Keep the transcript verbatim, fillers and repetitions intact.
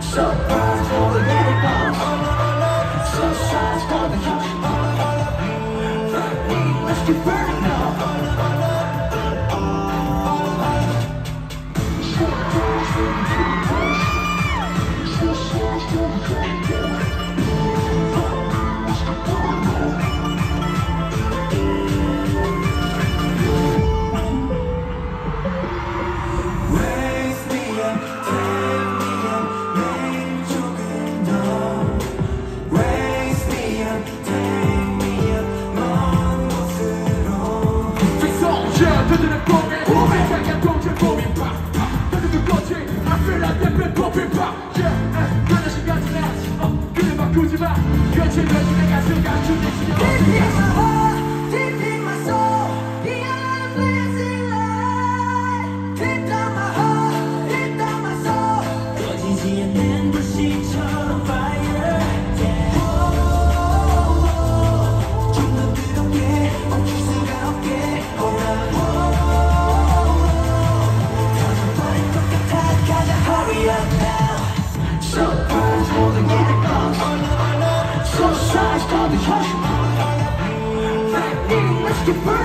Surprise for the get-go. Sunshine for the heat. Let's get burning now. 그들은 꿈에 꿈에 자기가 동체 몸이 팍 그들도 꽃이 I feel like they've been popping pop Yeah 그 자신 가진 아지 어 그들 바꾸지 마 그치 그치 내 가슴 감추는 시간 Deep in my heart, deep in my soul Beyond blazing light Deep down my heart, deep down my soul 꺼지지 않는 불씨처럼 fire Yeah 좀 더 뜨겁게 멈출 수가 없게 Alright Surprise for the get-go. Sunshine for the heat. Let's get burning.